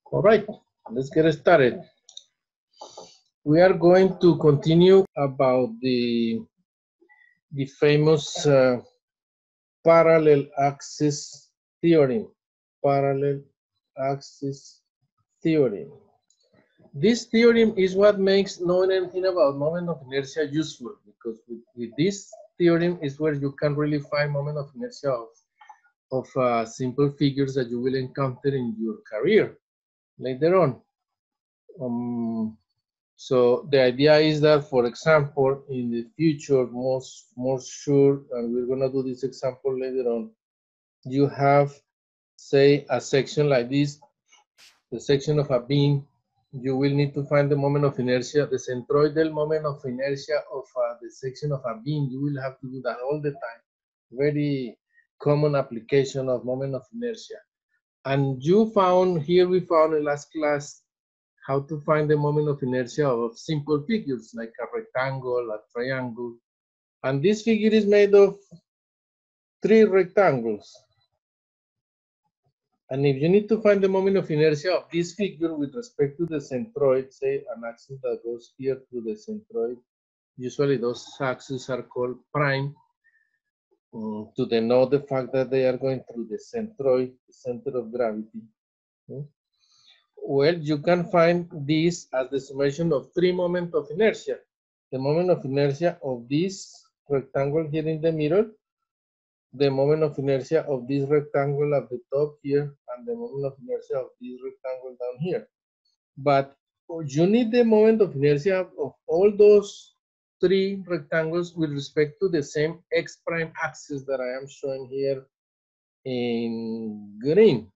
All right, let's get started. We are going to continue about the famous parallel axis theorem. Parallel axis theorem. This theorem is what makes knowing anything about moment of inertia useful, because with this theorem is where you can really find moment of inertia of simple figures that you will encounter in your career later on. So the idea is that, for example, in the future, more sure, and we're gonna do this example later on, you have, say, a section like this, the section of a beam. You will need to find the moment of inertia, the centroidal moment of inertia of the section of a beam. You will have to do that all the time. Very common application of moment of inertia. And you found, here we found in last class, how to find the moment of inertia of simple figures like a rectangle, a triangle. And this figure is made of 3 rectangles. And if you need to find the moment of inertia of this figure with respect to the centroid, say an axis that goes here through the centroid, usually those axes are called prime, to denote the fact that they are going through the centroid, the center of gravity. Well, you can find this as the summation of 3 moments of inertia. The moment of inertia of this rectangle here in the middle, the moment of inertia of this rectangle at the top here, and the moment of inertia of this rectangle down here. But you need the moment of inertia of all those 3 rectangles with respect to the same x prime axis that I am showing here in green.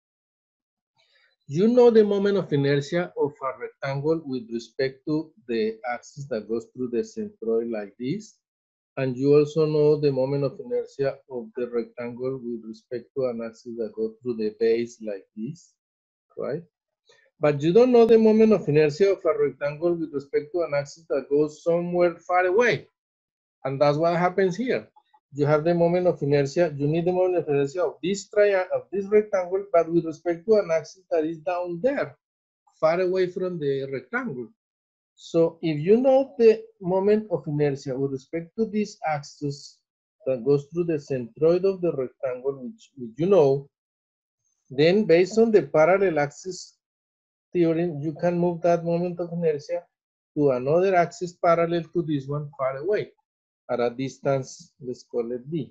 You know the moment of inertia of a rectangle with respect to the axis that goes through the centroid like this. And you also know the moment of inertia of the rectangle with respect to an axis that goes through the base like this, right? But you don't know the moment of inertia of a rectangle with respect to an axis that goes somewhere far away. And that's what happens here. You have the moment of inertia, you need the moment of inertia of this rectangle, but with respect to an axis that is down there, far away from the rectangle. So if you know the moment of inertia with respect to this axis that goes through the centroid of the rectangle, which you know, then based on the parallel axis theorem, you can move that moment of inertia to another axis parallel to this one far away at a distance, let's call it d.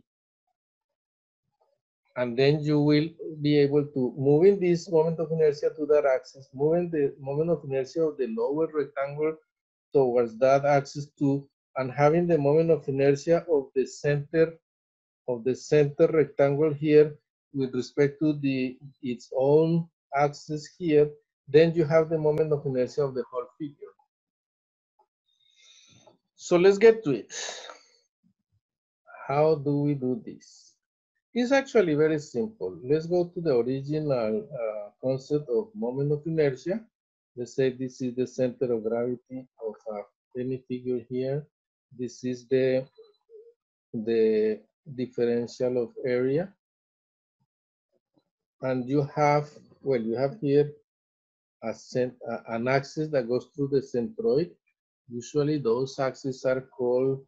And then you will be able to moving this moment of inertia to that axis, moving the moment of inertia of the lower rectangle towards that axis too, and having the moment of inertia of the center rectangle here with respect to its own axis here, then you have the moment of inertia of the whole figure. So let's get to it. How do we do this? It's actually very simple. Let's go to the original concept of moment of inertia. Let's say this is the center of gravity of any figure here. This is the differential of area. And you have, well, you have here an axis that goes through the centroid. Usually those axes are called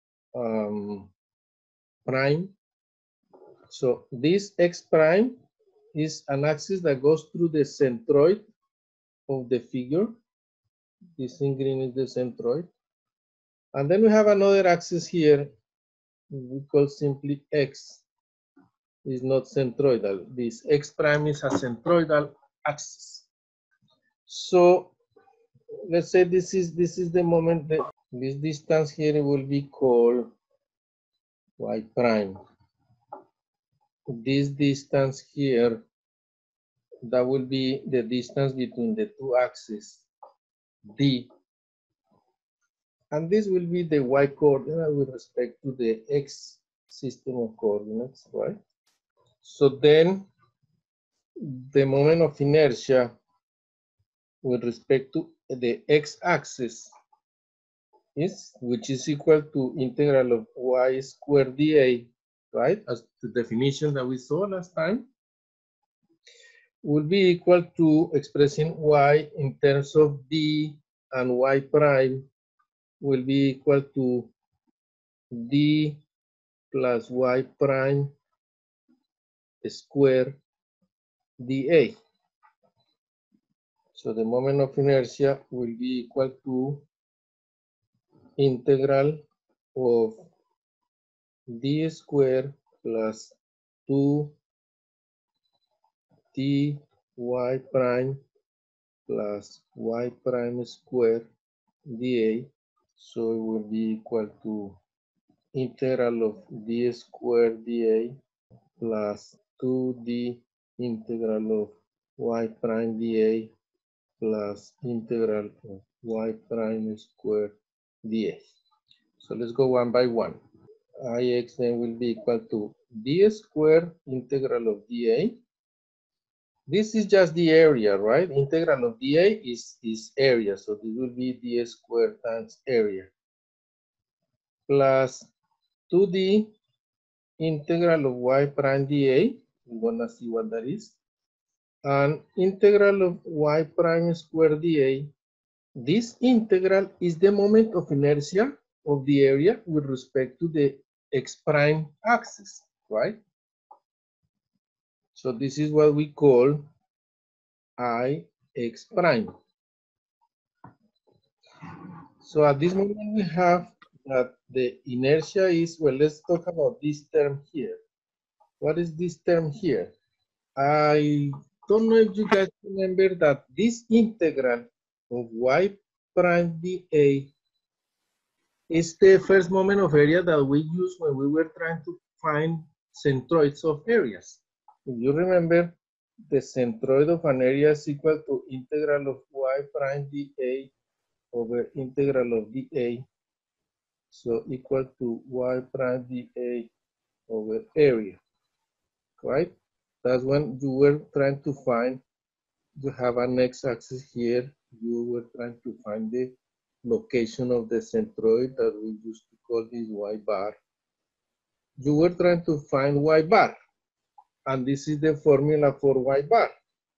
prime. So this x prime is an axis that goes through the centroid of the figure. This in green is the centroid. And then we have another axis here we call simply x. Is not centroidal. This x prime is a centroidal axis. So let's say this is the moment that this distance here will be called y prime. This distance here, that will be the distance between the two axes, d. And this will be the y coordinate with respect to the x system of coordinates, right? So then the moment of inertia with respect to the x-axis is, which is equal to integral of y squared dA, right? As the definition that we saw last time. will be equal to expressing y in terms of d and y prime will be equal to d plus y prime square dA. So the moment of inertia will be equal to integral of d square plus 2 t y prime plus y prime square dA. So it will be equal to integral of d square dA plus 2d integral of y prime dA plus integral of y prime square dA. So let's go one by one. Ix then will be equal to d square integral of dA. This is just the area, right? Integral of dA is area, so this will be d square times area plus 2d integral of y prime dA. We want to see what that is. And integral of y prime square dA. This integral is the moment of inertia of the area with respect to the x prime axis, right? So this is what we call Ix prime. So at this moment we have that the inertia is, well, let's talk about this term here. What is this term here? I don't know if you guys remember that this integral of y prime dA is the first moment of area that we used when we were trying to find centroids of areas. If you remember, the centroid of an area is equal to integral of y prime dA over integral of dA. So equal to y prime dA over area, right? That's when you were trying to find, you have an x-axis here, you were trying to find the location of the centroid that we used to call this y bar. You were trying to find y bar, and this is the formula for y bar.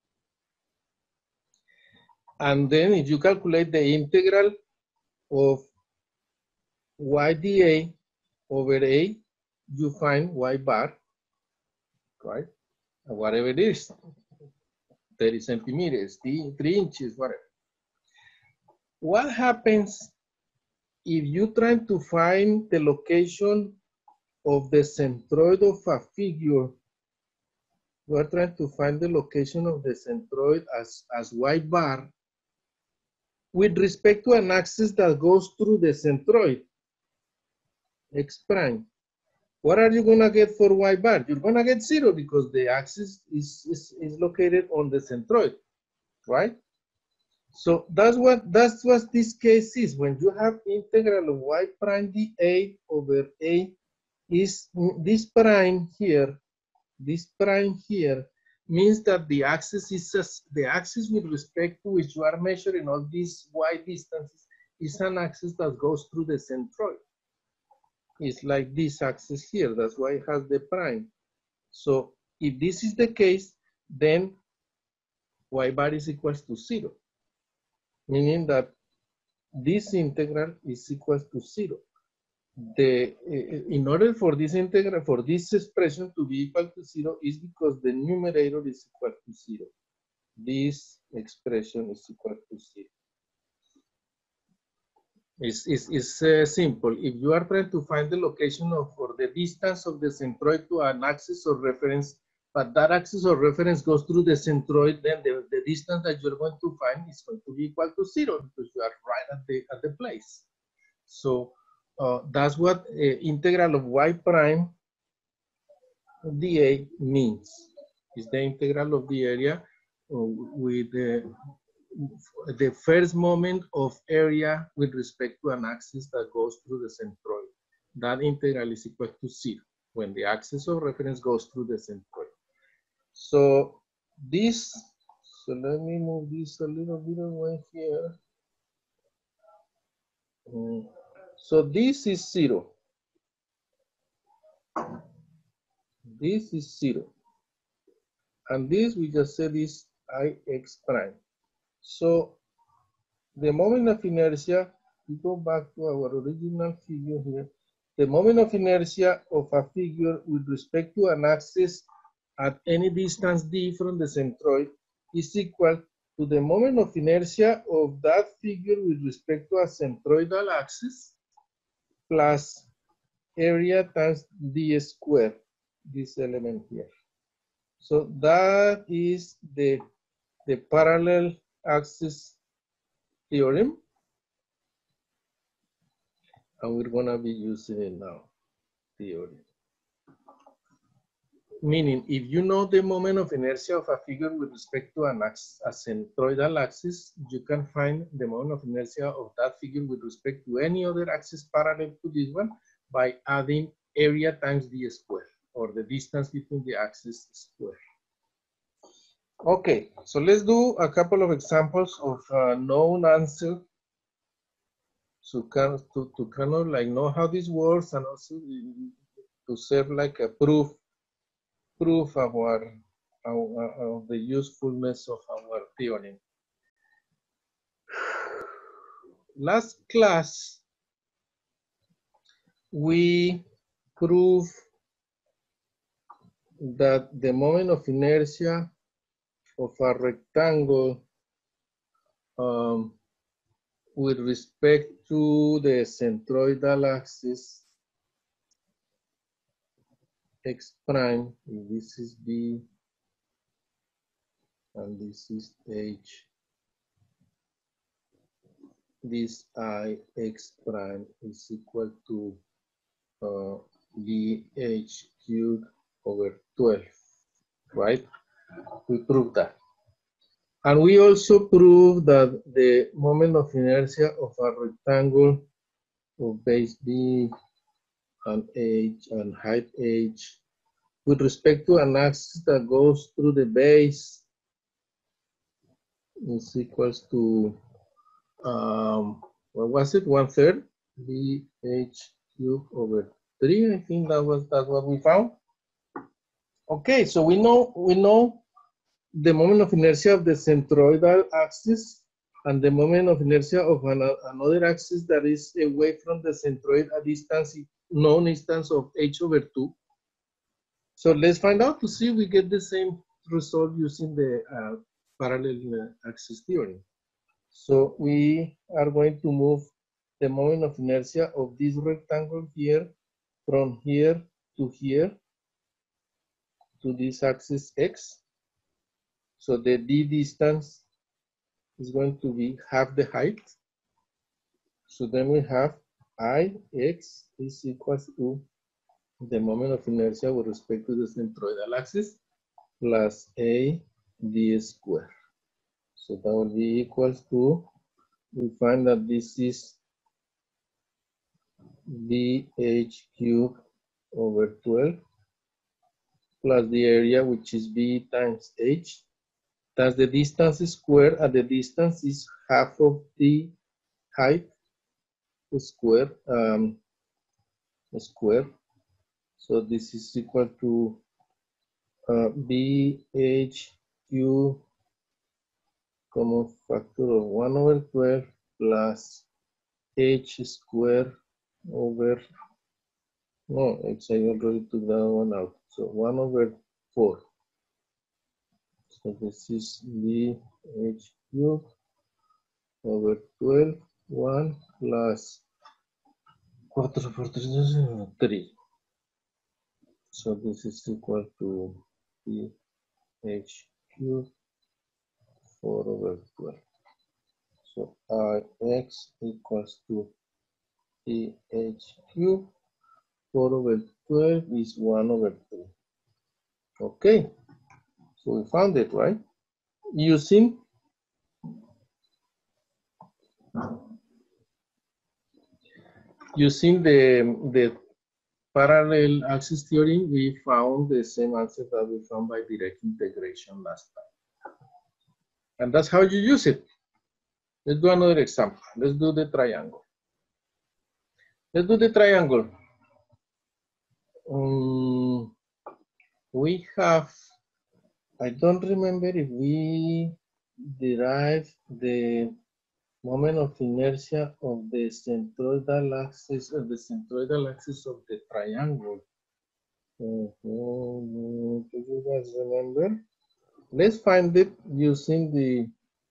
And then if you calculate the integral of y dA over A, you find y bar, right? Whatever it is, 30 centimeters, 3 inches, whatever. What happens if you try to find the location of the centroid of a figure? You are trying to find the location of the centroid as y bar with respect to an axis that goes through the centroid, x prime. What are you gonna get for y bar? You're gonna get 0 because the axis is located on the centroid, right? So that's what this case is. When you have integral of y prime dA over A, is this prime here means that the axis is the axis with respect to which you are measuring all these y distances is an axis that goes through the centroid. It's like this axis here. That's why it has the prime. So if this is the case, then y bar is equals to 0, meaning that this integral is equal to 0. In order for this integral, for this expression to be equal to 0 is because the numerator is equal to 0. This expression is equal to 0. It's simple. If you are trying to find the location of or the distance of the centroid to an axis of reference, but that axis of reference goes through the centroid, then the distance that you're going to find is going to be equal to 0 because you are right at the place. So that's what integral of y prime dA means. Is the integral of the area with the first moment of area with respect to an axis that goes through the centroid. That integral is equal to 0 when the axis of reference goes through the centroid. So this, so let me move this a little bit away here. So this is 0. This is 0. And this we just said is Ix prime. So the moment of inertia, we go back to our original figure here. The moment of inertia of a figure with respect to an axis at any distance d from the centroid is equal to the moment of inertia of that figure with respect to a centroidal axis plus area times d squared, this element here. So that is the parallel axis theorem. And we're gonna be using it now, theory. Meaning, if you know the moment of inertia of a figure with respect to an axis, a centroidal axis, you can find the moment of inertia of that figure with respect to any other axis parallel to this one by adding area times d squared, or the distance between the axes square. Okay, so let's do a couple of examples of known answer. So to kind of like know how this works, and also to serve like a proof of the usefulness of our theorem. Last class, we proved that the moment of inertia of a rectangle with respect to the centroidal axis x prime, this is B and this is H, this I x prime is equal to BH cubed over 12, right? We proved that. And we also proved that the moment of inertia of a rectangle of base B and H and height H with respect to an axis that goes through the base is equals to, what was it, 1/3 BH cubed over 3. I think that's what we found. Okay, so we know the moment of inertia of the centroidal axis and the moment of inertia of another axis that is away from the centroid at distance, known instance of h over 2. So let's find out to see if we get the same result using the parallel axis theory. So we are going to move the moment of inertia of this rectangle here from here to here to this axis x. So the d distance is going to be half the height. So then we have Ix is equals to the moment of inertia with respect to the centroidal axis plus a d squared. So that will be equals to, we find that this is bh cubed over 12 plus the area, which is b times h, times the distance squared, and the distance is half of the height square. So this is equal to bh cubed common factor of 1 over 12 plus h squared over, no, it's, I already took that one out. So 1 over 4. So this is bh cubed over 12, 1 plus 4 por 3. So this is equal to bh cubed 4 over 12. So Ix equals to bh cubed 4 over 12 is 1 over 3. Okay, so we found it, right? Using the parallel axis theory, we found the same answer that we found by direct integration last time. And that's how you use it. Let's do another example. Let's do the triangle. Let's do the triangle. We have I don't remember if we derived the moment of inertia of the centroidal axis of the triangle. Do you guys remember? Let's find it using the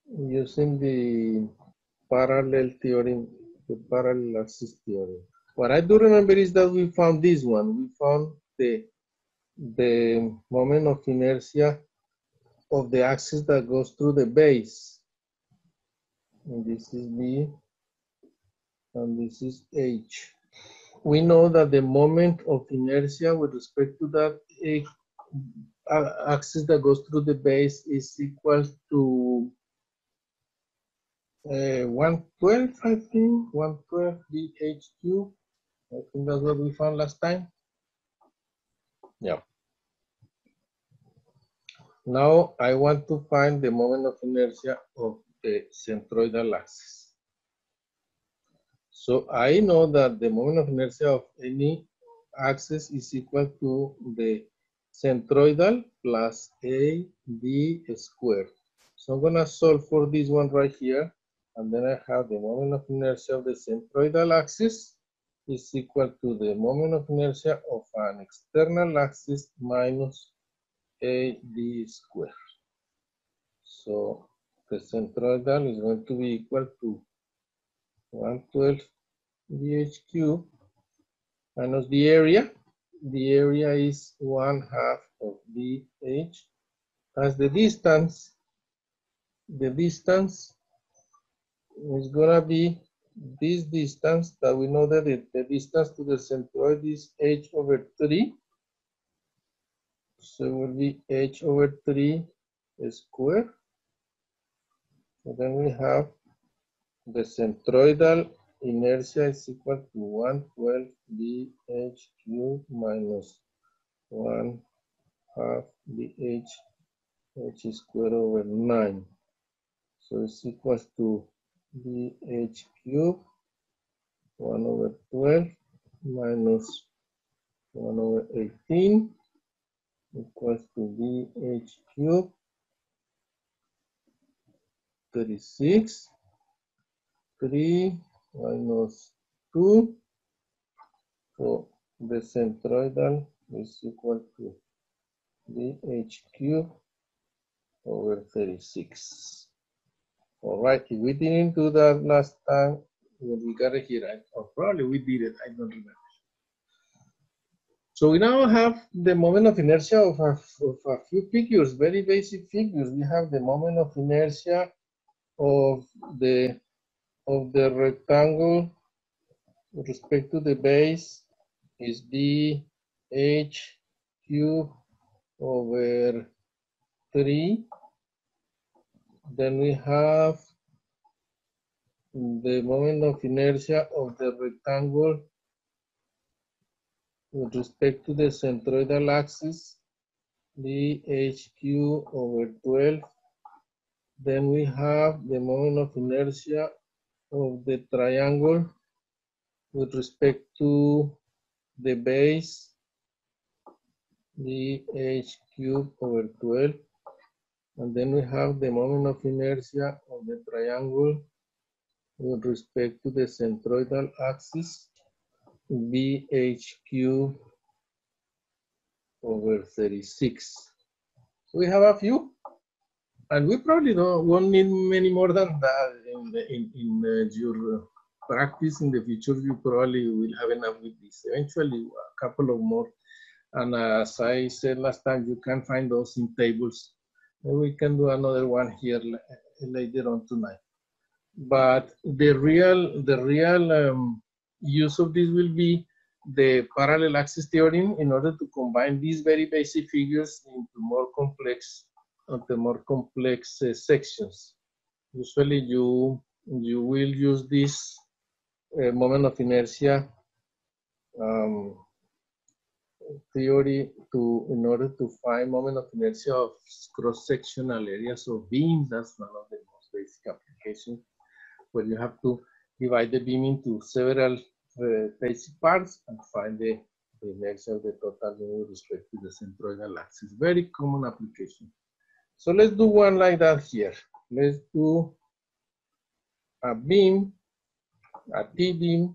parallel theorem, the parallel axis theorem. What I do remember is that we found this one. We found the moment of inertia of the axis that goes through the base. And this is B, and this is H. We know that the moment of inertia with respect to that axis that goes through the base is equal to 112, I think, 112 dH cubed. I think that's what we found last time. Yeah. Now I want to find the moment of inertia of the centroidal axis. So I know that the moment of inertia of any axis is equal to the centroidal plus AD squared. So I'm gonna solve for this one right here, and then I have the moment of inertia of the centroidal axis is equal to the moment of inertia of an external axis minus AD squared. So the centroidal is going to be equal to 112 dH cubed minus the area. The area is 1/2 of dH as the distance. The distance is gonna be this distance that we know that the distance to the centroid is h over 3. So it will be h over 3 squared. So then we have the centroidal inertia is equal to 112 dH cubed minus 1/2 dH h squared over 9. So it's equals to dH cubed 1 over 12 minus 1 over 18 equals to dH cubed 36. 3 minus 2. So the centroidal is equal to dH cubed over 36. All right, if we didn't do that last time, when we got it here, or probably we did it, I don't remember. So we now have the moment of inertia of a few figures, very basic figures. We have the moment of inertia of the rectangle with respect to the base is dH cubed over 3. Then we have the moment of inertia of the rectangle with respect to the centroidal axis, dH cubed over 12. Then we have the moment of inertia of the triangle with respect to the base, dH cubed over 12. And then we have the moment of inertia of the triangle with respect to the centroidal axis, BH cubed over 36. So we have a few, and we probably won't need many more than that in your practice in the future. You probably will have enough with this. Eventually, a couple of more. And as I said last time, you can find those in tables. And we can do another one here later on tonight. But the real use of this will be the parallel axis theorem in order to combine these very basic figures into more complex sections. Usually you will use this moment of inertia theory in order to find moment of inertia of cross-sectional areas of beams. That's one of the most basic applications, where you have to divide the beam into several basic parts and find the inertia of the total beam with respect to the centroidal axis. Very common application. So let's do one like that here. Let's do a beam, a T-beam.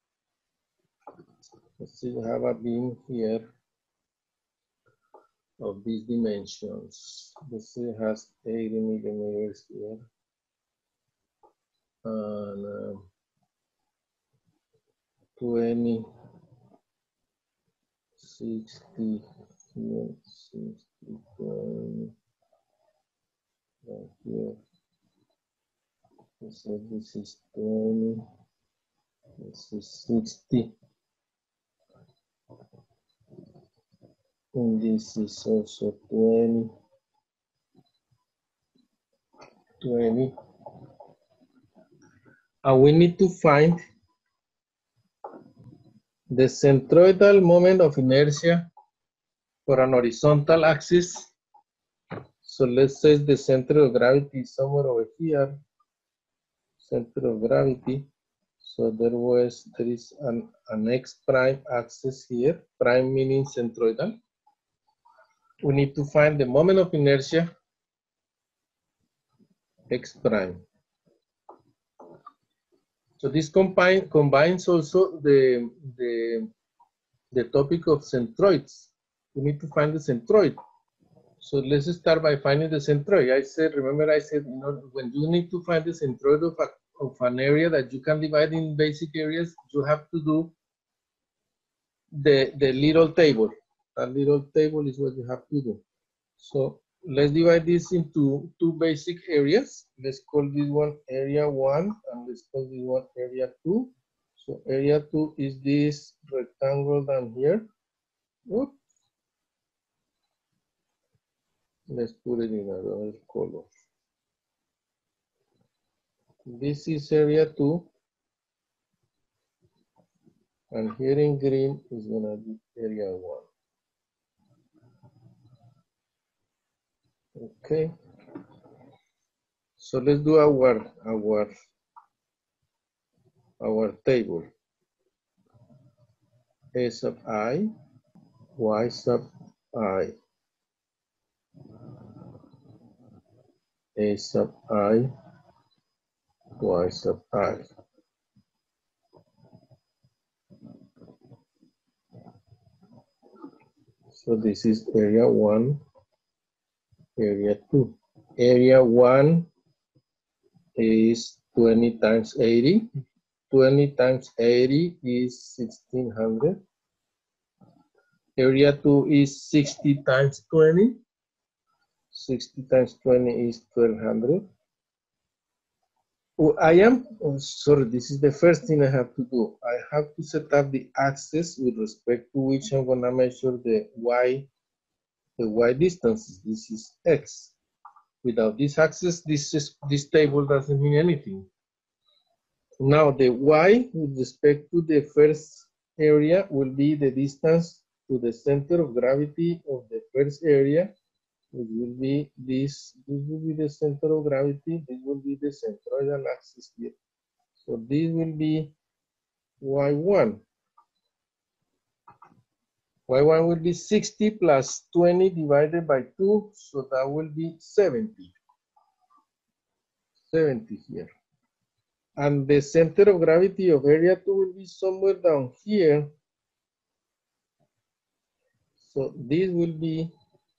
Let's see, we have a beam here of these dimensions. Let's see, it has 80 millimeters here. And 20, 60, here, 60, 20, right here. So this is 20, this is 60. And this is also 20, 20. And we need to find the centroidal moment of inertia for an horizontal axis. So let's say the center of gravity is somewhere over here. Center of gravity. So there is an X prime axis here, prime meaning centroidal. We need to find the moment of inertia, X prime. So this combines also the topic of centroids. We need to find the centroid. So let's start by finding the centroid. Remember I said, you know, when you need to find the centroid of an area that you can divide in basic areas, you have to do the little table. That little table is what you have to do. So let's divide this into two basic areas. Let's call this one area 1 and let's call this one area 2. So area 2 is this rectangle down here. Oops. Let's put it in another color. This is area 2. And here in green is gonna be area 1. Okay. So let's do our table. A sub I, Y sub I. A sub I, Y sub I. So this is area 1, area 2. Area 1 is 20 times 80. 20 times 80 is 1600. Area 2 is 60 times 20. 60 times 20 is 1200. Sorry, this is the first thing I have to do. I have to set up the axis with respect to which I'm gonna measure the Y distances. This is X. Without this axis, this table doesn't mean anything. Now the Y with respect to the first area will be the distance to the center of gravity of the first area. It will be this will be the center of gravity, this will be the centroidal axis here. So this will be Y1. Y1 will be 60 plus 20 divided by 2, so that will be 70. 70 here. And the center of gravity of area 2 will be somewhere down here. So this will be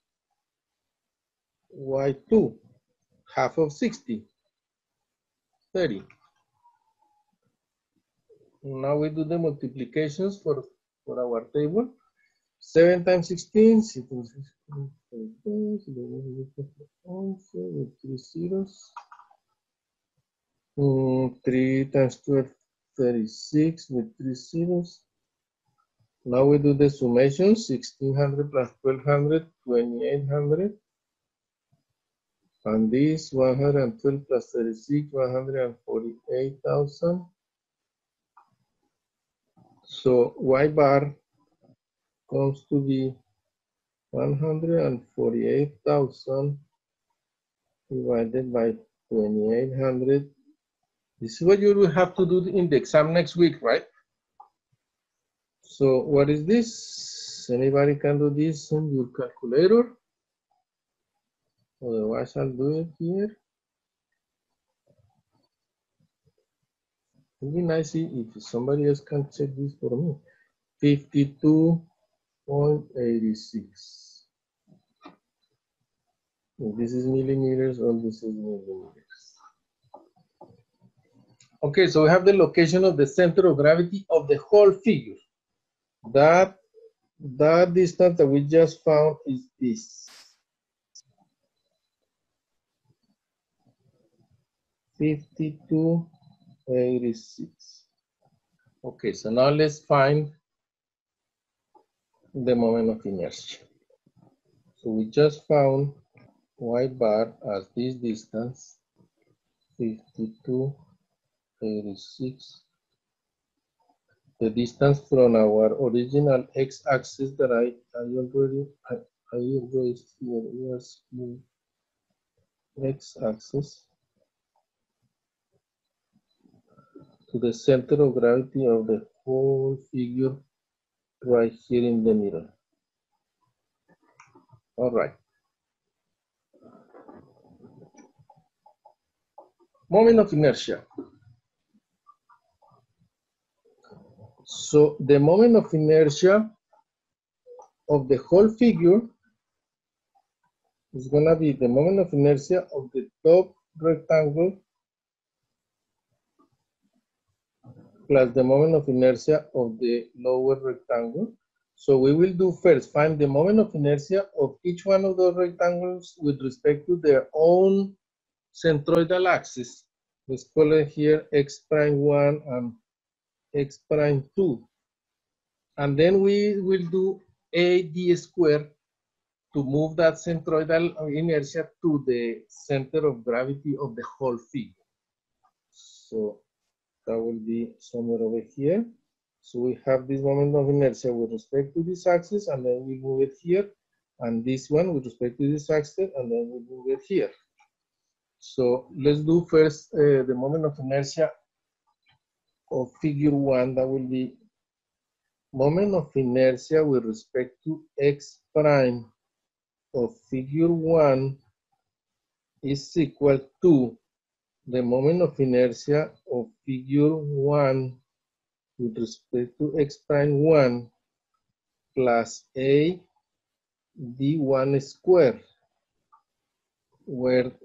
Y2, half of 60, 30. Now we do the multiplications for our table. 7 times 16, 16, 16 with 3 zeros. 3 times 12, 36 with 3 zeros. Now we do the summation, 1600 plus 1200, 2800. And this 112 plus 36, 148,000. So Y bar comes to be 148,000 divided by 2800. This is what you will have to do in the exam next week, right? So what is this? Anybody can do this on your calculator? Otherwise, I'll do it here. It'd be nice if somebody else can check this for me. 52.86. This is millimeters, or this is millimeters. Okay, so we have the location of the center of gravity of the whole figure. That distance that we just found is this. 52.86. Okay, so now let's find the moment of inertia. So we just found y bar as this distance, 52.86. The distance from our original x-axis that I already was x-axis to the center of gravity of the whole figure right here in the middle. All right. Moment of inertia. So the moment of inertia of the whole figure is gonna be the moment of inertia of the top rectangle plus the moment of inertia of the lower rectangle. So we will do first, find the moment of inertia of each one of those rectangles with respect to their own centroidal axis. Let's call it here x prime 1 and x prime 2. And then we will do AD squared to move that centroidal inertia to the center of gravity of the whole figure. So that will be somewhere over here. So we have this moment of inertia with respect to this axis, and then we move it here, and this one with respect to this axis, and then we move it here. So let's do first the moment of inertia of figure 1. That will be moment of inertia with respect to x prime of figure 1 is equal to the moment of inertia of figure 1 with respect to x prime 1 plus a d1 squared, where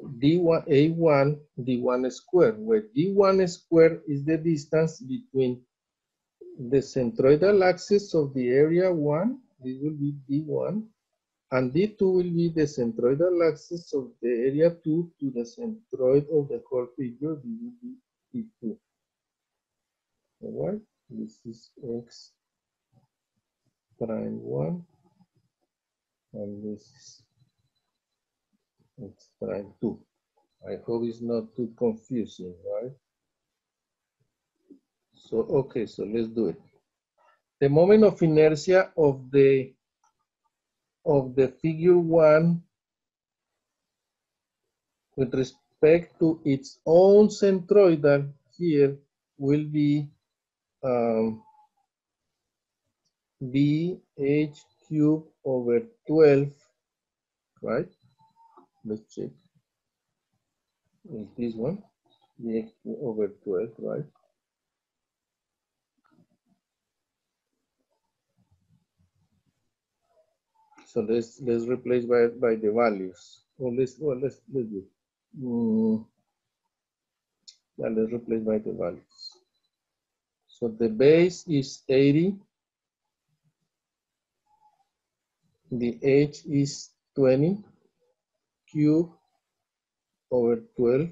d1 squared, where d1 squared is the distance between the centroidal axis of the area 1, this will be d1, and d2 will be the centroidal axis of the area 2 to the centroid of the whole figure, this will be d2. All right, this is x prime 1, and this is x prime 2. I hope it's not too confusing, right? So, okay, so let's do it. The moment of inertia of the figure 1 with respect to its own centroidal here will be bh cubed over 12, right? Let's check. Is this one? Bh cubed over 12, right? So let's replace by the values. Let's do. Yeah, let's replace by the values. So the base is 80. The h is 20 cube over 12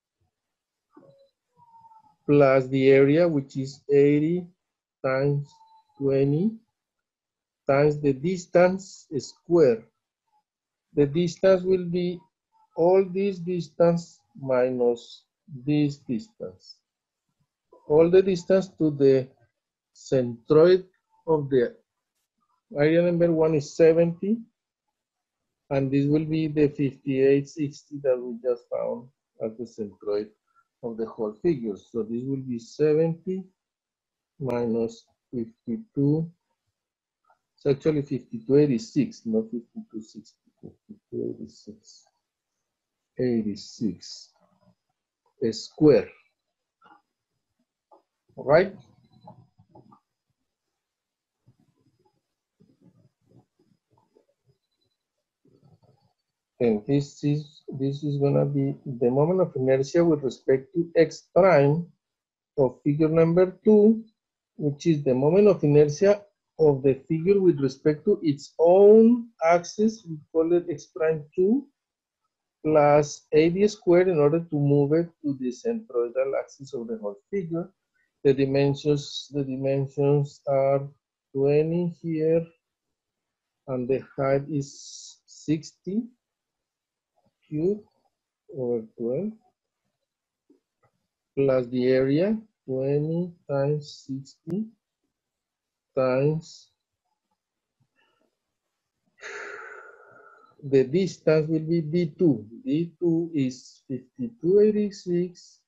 plus the area, which is 80 times 20 times the distance squared. The distance will be all this distance minus this distance. All the distance to the centroid of the area number 1 is 70, and this will be the 5860 that we just found as the centroid of the whole figure. So this will be 70 minus 52. It's actually 5286, not 5260, 5286. 86 square. All right. And this is gonna be the moment of inertia with respect to x prime of figure number 2, which is the moment of inertia of the figure with respect to its own axis. We call it x prime 2 plus AD squared in order to move it to the centroidal axis of the whole figure. The dimensions are 20 here, and the height is 60 cubed over 12 plus the area 20 times 60 times the distance will be d2. d2 is 5286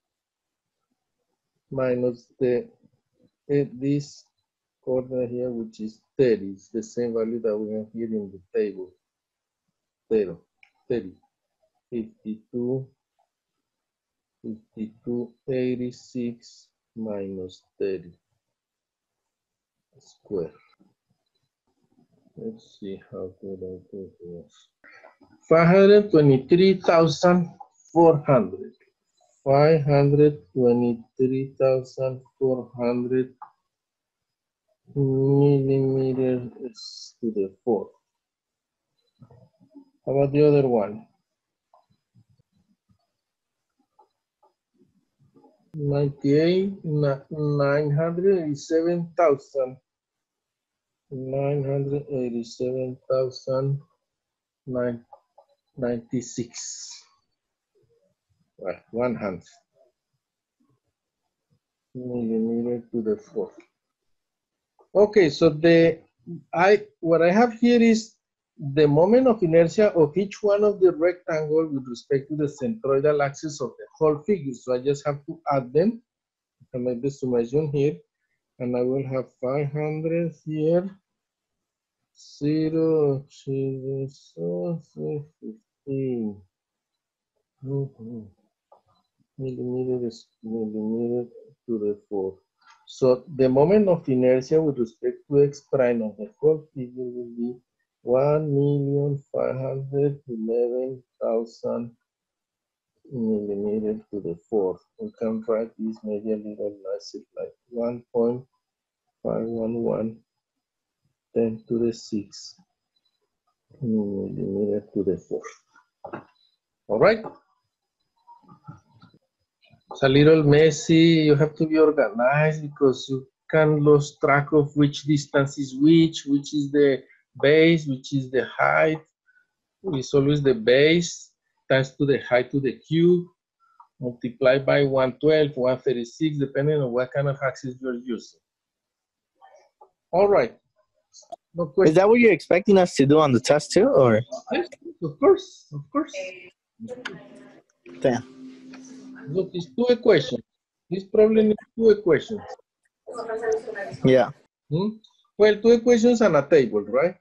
minus this corner here, which is 30. It's the same value that we have here in the table. 30, 52, 86 minus 30 square. Let's see how good I do this. 523,400. 523,400 millimeters to the fourth. How about the other one? 987,000. 987,096. Well, 100 millimeter to the fourth. Okay, so what I have here is the moment of inertia of each one of the rectangle with respect to the centroidal axis of the whole figure. So I just have to add them. I can make the summation here, and I will have 500 here. 0, 15. Millimeter to the fourth. So the moment of inertia with respect to x prime of the whole figure will be 1,511,000 millimeters to the fourth. We can write this maybe a little nicer, like 1.511 10 to the 6 millimeter to the fourth. All right. It's a little messy. You have to be organized because you can lose track of which distance is which is the base, which is the height. It's always the base times to the height to the cube, multiplied by 112, 136, depending on what kind of axis you're using. All right. No question. Is that what you're expecting us to do on the test too, or? Yes, of course, of course. Damn. Look, it's 2 equations. This problem is 2 equations. Yeah. Well, 2 equations and a table, right?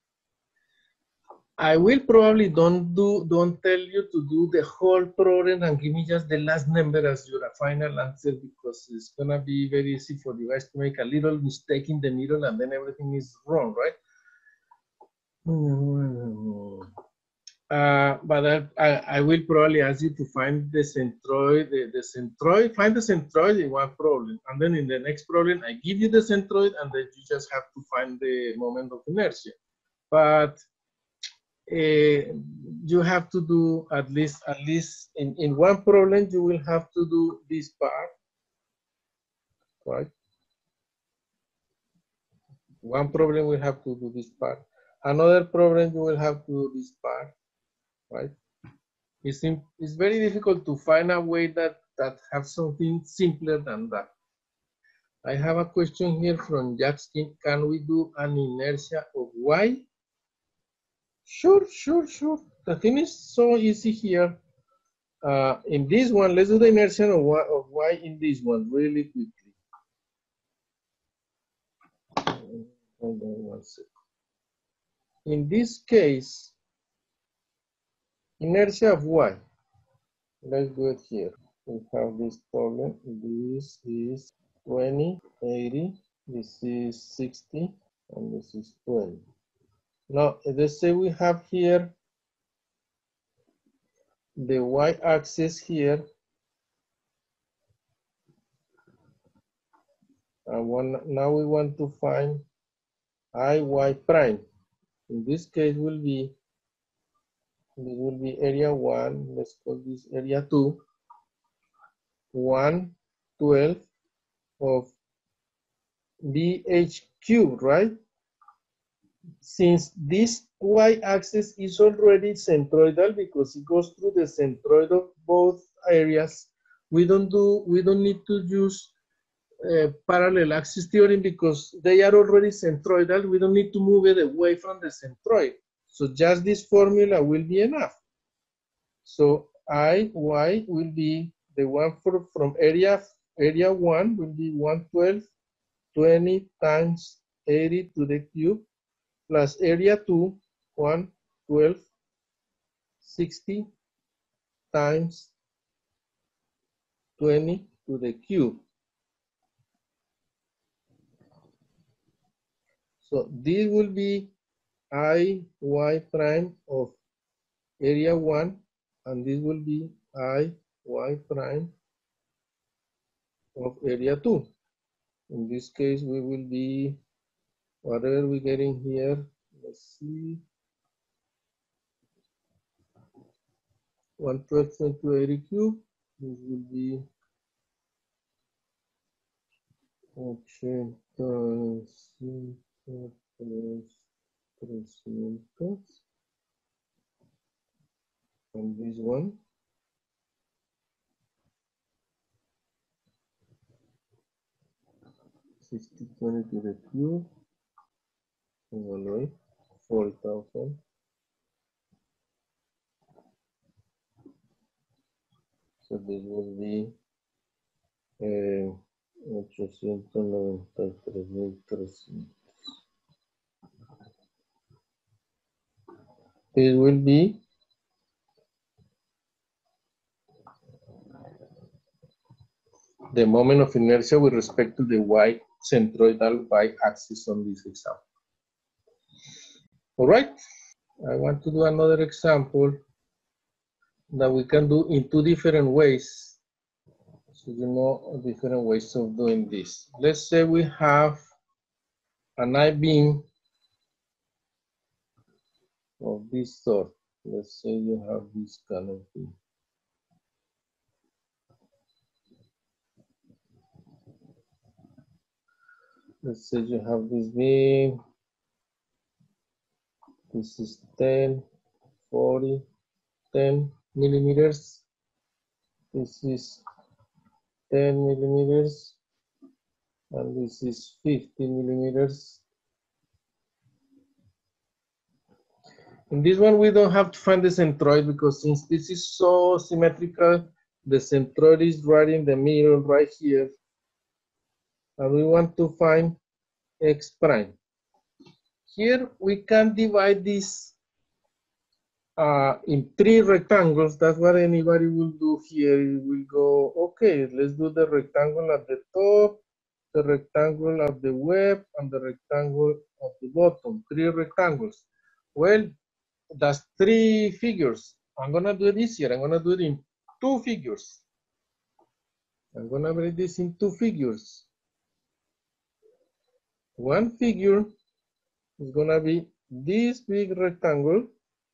I will probably don't tell you to do the whole problem and give me just the last number as your final answer, because it's gonna be very easy for you guys to make a little mistake in the middle and then everything is wrong, right? But I will probably ask you to find the centroid, find the centroid in one problem, and then in the next problem I give you the centroid, and then you just have to find the moment of inertia. But you have to do at least in one problem you will have to do this part, right? One problem will have to do this part. Another problem you will have to do this part, right? It's very difficult to find a way that have something simpler than that. I have a question here from Jackson. Can we do an inertia of y? Sure. The thing is so easy here. In this one, let's do the inertia of y in this one really quickly. Hold on one second. In this case, Inertia of y. Let's do it here. We have this problem. This is 20, 80. This is 60, and this is 20. Now, let's say we have here the y-axis here. Now we want to find IY prime. In this case this will be area 1. Let's call this area 2. 1/12 of BH cubed, right? Since this y-axis is already centroidal because it goes through the centroid of both areas, we don't need to use parallel axis theorem because they are already centroidal. We don't need to move it away from the centroid. So just this formula will be enough. So IY will be the one from area 1 will be 1/12, 20 times 80 to the cube, plus area 2, 1/12, 60 times 20 to the cube. So this will be IY prime of area 1, and this will be IY prime of area 2. In this case, we will be, whatever we're getting here, let's see, 1/12 into 80 cube. This will be 300. And this one, $60, 20 to the cube, evaluate 40,000. So this will be 893,300. It will be the moment of inertia with respect to the y centroidal y-axis on this example. All right, I want to do another example that we can do in two different ways. So you know different ways of doing this. Let's say we have an I-beam of this sort. Let's say you have this kind of thing. Let's say you have this beam. This is 10, 40, 10 millimeters. This is 10 millimeters. And this is 50 millimeters. In this one, we don't have to find the centroid because since this is so symmetrical, the centroid is right in the middle, right here. And we want to find X prime. Here we can divide this in three rectangles. That's what anybody will do here. You will go, okay, let's do the rectangle at the top, the rectangle at the web, and the rectangle at the bottom. Three rectangles. Well, that's three figures. I'm gonna do it easier. I'm gonna do it in two figures. I'm gonna break this in two figures. One figure is gonna be this big rectangle.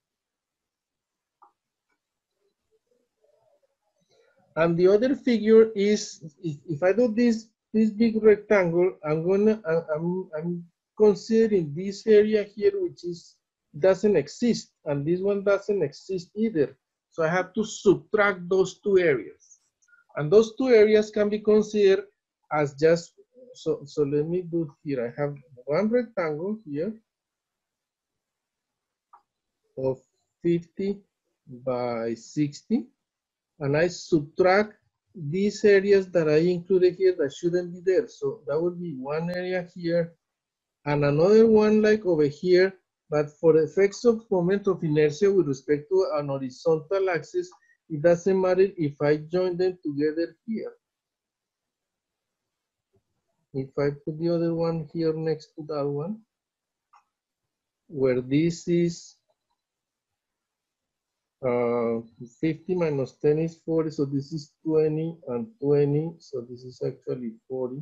And the other figure is, if I do this big rectangle, I'm considering this area here, which doesn't exist, and this one doesn't exist either. So I have to subtract those two areas. And those two areas can be considered as just, so let me do here. I have one rectangle here of 50 by 60. And I subtract these areas that I included here that shouldn't be there. So that would be one area here and another one like over here but for effects of moment of inertia with respect to an horizontal axis, it doesn't matter if I join them together here. If I put the other one here next to that one, where this is 50 minus 10 is 40, so this is 20 and 20, so this is actually 40,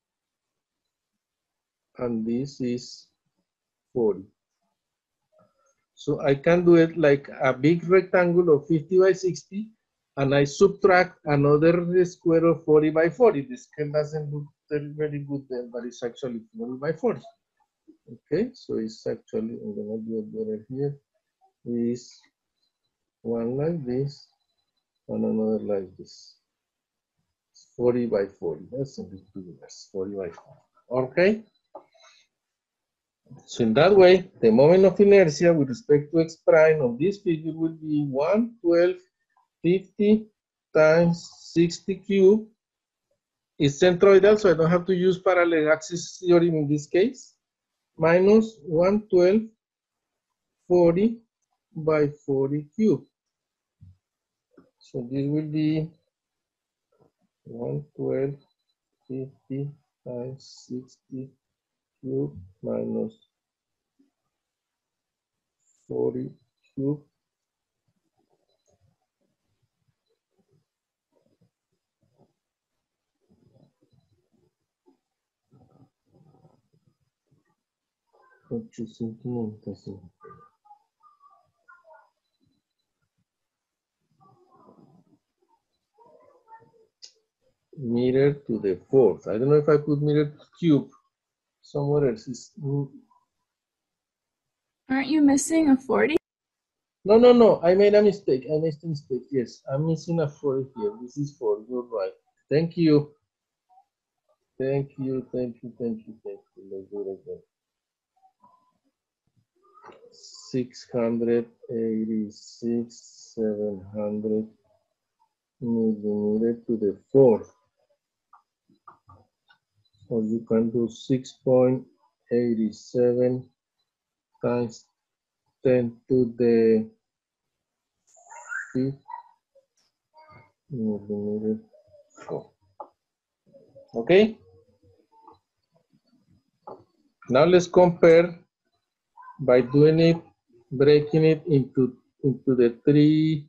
and this is 40. So I can do it like a big rectangle of 50 by 60, and I subtract another square of 40 by 40. This scale doesn't look very good then, but it's actually 40 by 40. Okay, so it's actually, I'm gonna do it better here, is one like this, and another like this. 40 by 40, that's a bit too less, 40 by 40. Okay? So in that way, the moment of inertia with respect to x prime of this figure will be 11250 times 60 cubed. It's centroidal, so I don't have to use parallel axis theorem in this case. Minus 11240 by 40 cubed. So this will be 11250 times 60 cubed minus 40 cubed. Meter to the fourth. I don't know if I put meter cube somewhere else. Aren't you missing a 40? No. I made a mistake. I made a mistake. Yes, I'm missing a 40 here. This is 4. You're right. Thank you. Thank you. Let's do it again. 686, 700 millimeter to the fourth. Or you can do 6.87 times 10 to the 5th millimeter 4. Okay? Now let's compare by doing it, breaking it into the three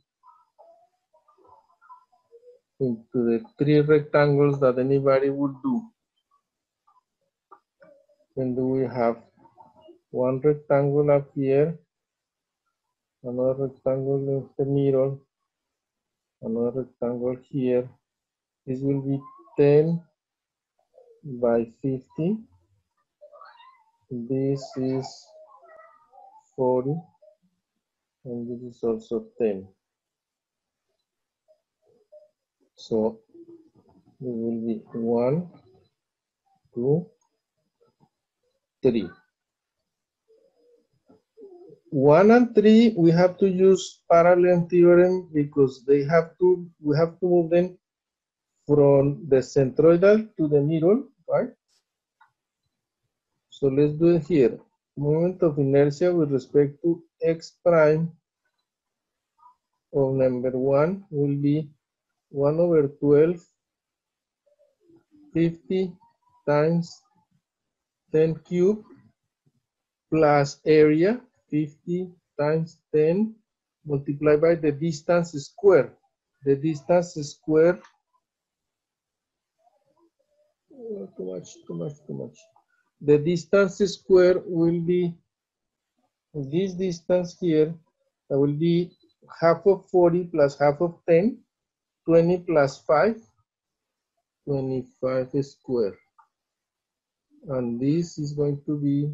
rectangles that anybody would do. Then do we have one rectangle up here, another rectangle in the middle, another rectangle here. This will be 10 by 50. This is 40, and this is also 10. So it will be 1, 2, 3. 1 and 3, we have to use parallel theorem because we have to move them from the centroidal to the middle, right? So let's do it here. Moment of inertia with respect to x prime of number 1 will be 1 over 12, 50 times 10 cubed plus area, 50 times 10 multiplied by the distance square. The distance square, too much. The distance square will be this distance here, that will be half of 40 plus half of 10, 20 plus 5, 25 square. And this is going to be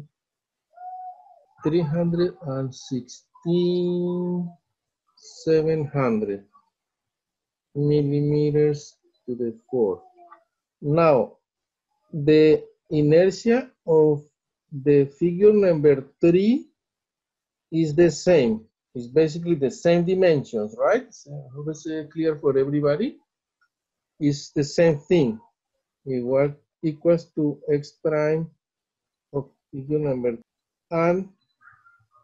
316,700 millimeters to the fourth. Now, the inertia of the figure number 3 is the same. It's basically the same dimensions, right? So I hope it's clear for everybody. It's the same thing. Equals to x prime of figure number, and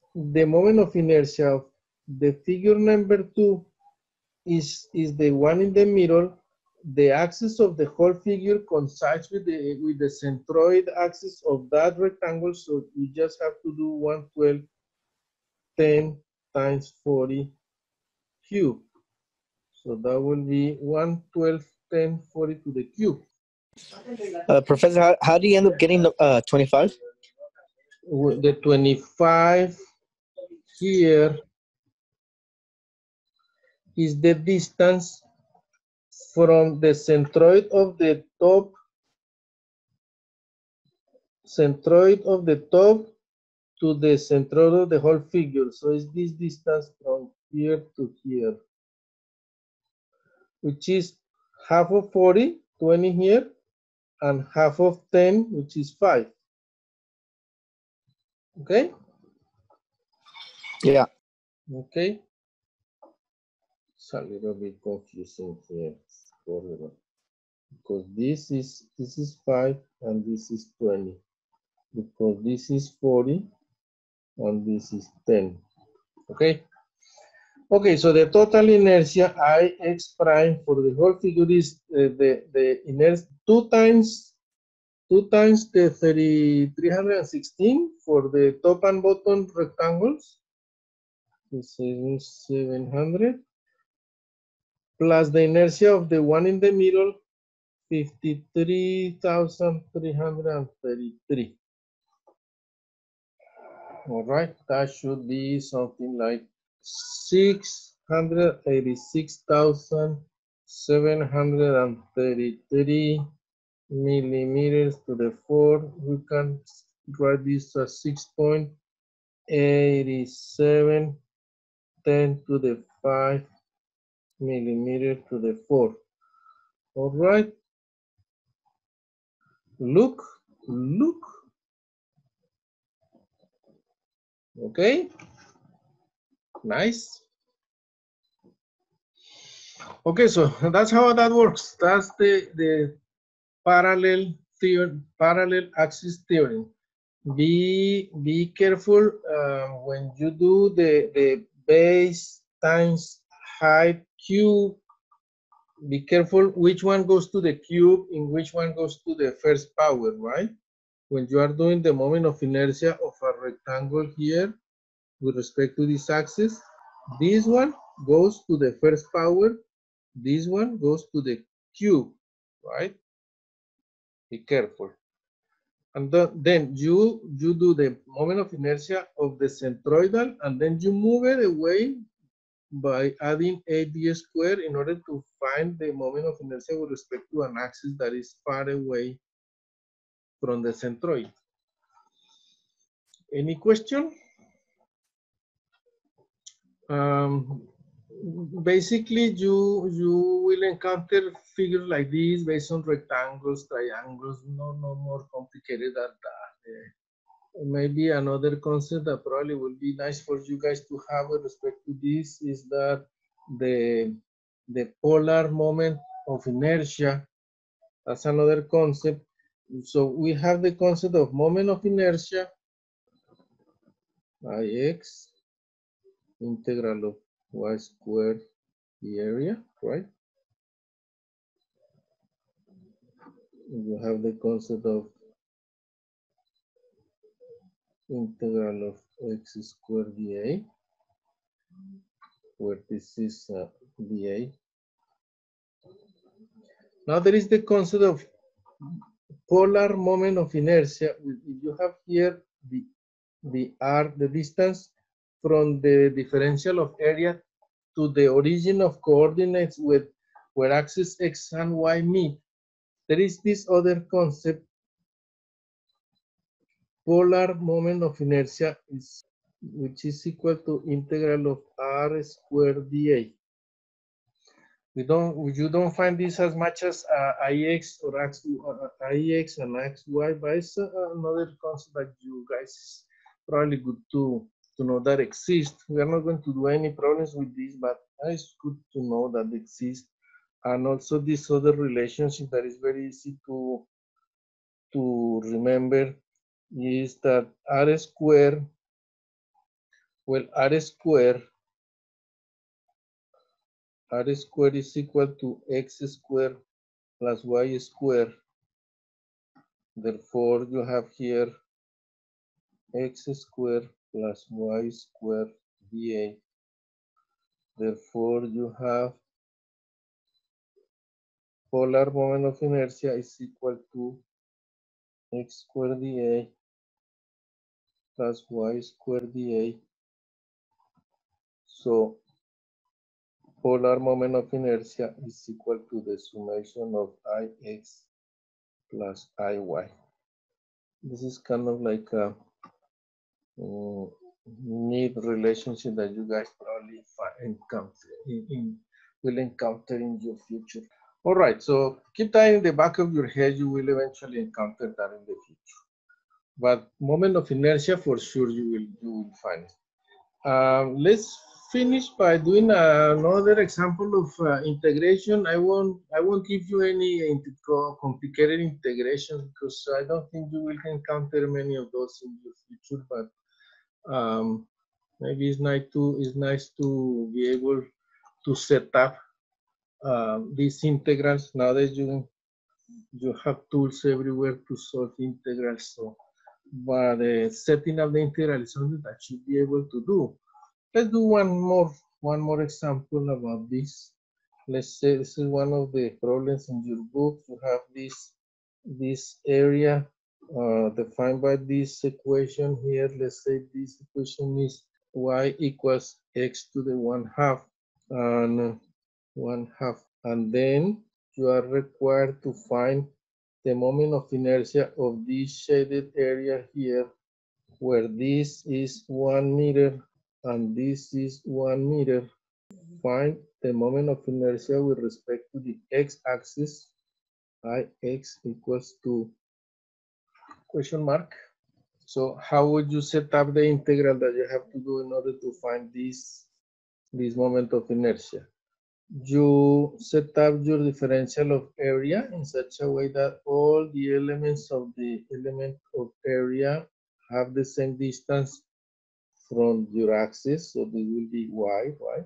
the moment of inertia of the figure number 2 is the one in the middle. The axis of the whole figure coincides with the centroid axis of that rectangle, so you just have to do 112 10 times 40 cube. So that will be 112 10 40 to the cube. Professor, how do you end up getting the 25? The 25 here is the distance from the centroid of the top to the centroid of the whole figure. So it's this distance from here to here, which is half of 40, 20 here, and half of 10, which is 5. Okay? Yeah. Okay. It's a little bit confusing here, because this is 5 and this is 20, because this is 40 and this is 10. Okay. Okay, so the total inertia Ix prime for the whole figure is the inertia 2 times the 316 for the top and bottom rectangles. This is 700 plus the inertia of the one in the middle, 53,333. All right, that should be something like 686,733 millimeters to the 4. We can write this as 6.87 10 to the 5 millimeter to the 4. All right. Look. Okay. Nice. Okay, so that's how that works. That's the parallel theory, parallel axis theory. Be careful when you do the base times height cube. Be careful which one goes to the cube and which one goes to the first power, right? When you are doing the moment of inertia of a rectangle here with respect to this axis, this one goes to the first power, this one goes to the cube, right? Be careful. And then you do the moment of inertia of the centroidal, and then you move it away by adding AD squared in order to find the moment of inertia with respect to an axis that is far away from the centroid. Any question? Basically, you will encounter figures like these based on rectangles, triangles, no more complicated than that. Maybe another concept that probably will be nice for you guys to have with respect to this is that the polar moment of inertia. That's another concept. So we have the concept of moment of inertia, Ix, integral of y squared, the area, right? You have the concept of integral of x squared dA, where this is dA. Now there is the concept of polar moment of inertia. You have here the r, the distance from the differential of area to the origin of coordinates with where axis x and y meet. There is this other concept, polar moment of inertia, which is equal to integral of r squared dA. You don't find this as much as Ix or Ix and Xy, but it's another concept that you guys probably good to know that exists. We are not going to do any problems with this, but it's good to know that exists. And also this other relationship that is very easy to remember is that r squared Well, r square is equal to x squared plus y squared. Therefore, you have here x squared plus y squared dA. Therefore, you have polar moment of inertia is equal to x squared dA plus y squared dA. So polar moment of inertia is equal to the summation of Ix plus Iy. This is kind of like a neat relationship that you guys probably will encounter in your future. All right, so keep that in the back of your head. You will eventually encounter that in the future. But moment of inertia, for sure, you will find it. Let's finish by doing another example of integration. I won't give you any complicated integrations because I don't think you will encounter many of those in your future. But maybe it's nice to be able to set up these integrals now that you have tools everywhere to solve integrals. So, but setting up the integral is something that you should be able to do. Let's do one more example about this. Let's say this is one of the problems in your book. You have this area defined by this equation here. Let's say this equation is y equals x to the 1/2 and 1/2, and then you are required to find the moment of inertia of this shaded area here, where this is 1 meter and this is 1 meter. Find the moment of inertia with respect to the x-axis. Ix equals to question mark. So how would you set up the integral that you have to do in order to find this moment of inertia? You set up your differential of area in such a way that all the elements of the element of area have the same distance from your axis, so this will be y, right?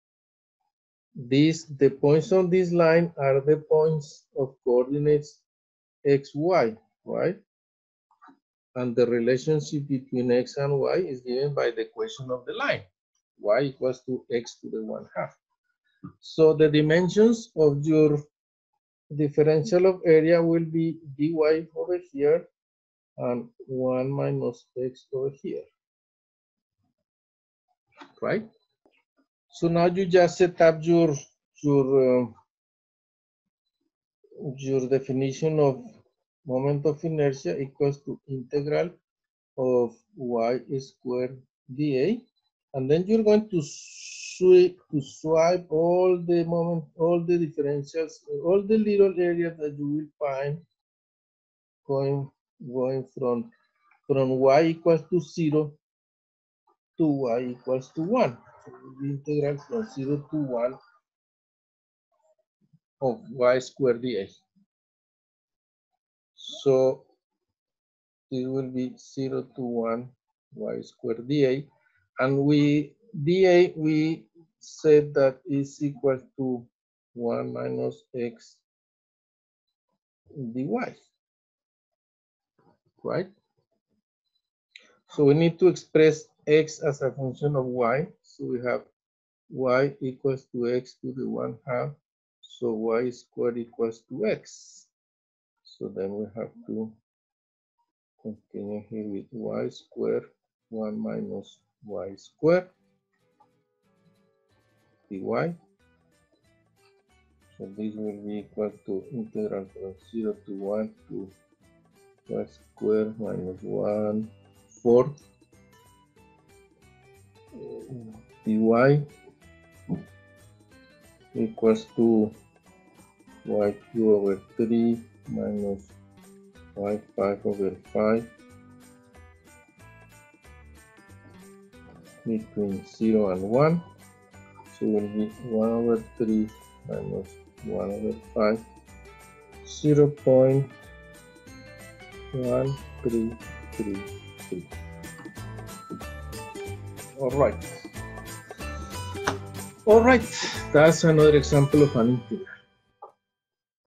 The points on this line are the points of coordinates x, y, right? And the relationship between x and y is given by the equation of the line. Y equals to x to the 1/2. So the dimensions of your differential of area will be dy over here and 1 minus x over here, right? So now you just set up your definition of moment of inertia equals to integral of y squared dA, and then you're going to swipe all the differentials, all the little areas that you will find going from y equals to 0 to y equals to 1. So the integral from 0 to 1 of y squared dA. So it will be 0 to 1 y squared dA, and we said that is equal to 1 minus x dy, right? So we need to express x as a function of y. So we have y equals to x to the 1/2. So y squared equals to x. So then we have to continue here with y squared 1 minus y squared dy. So this will be equal to integral from 0 to 1 to y squared minus 1/4 dy equals to y cubed over 3 minus y5 over 5 between 0 and 1. So will be 1 over 3 minus 1 over 5, 0.1333. All right. All right, that's another example of an integral.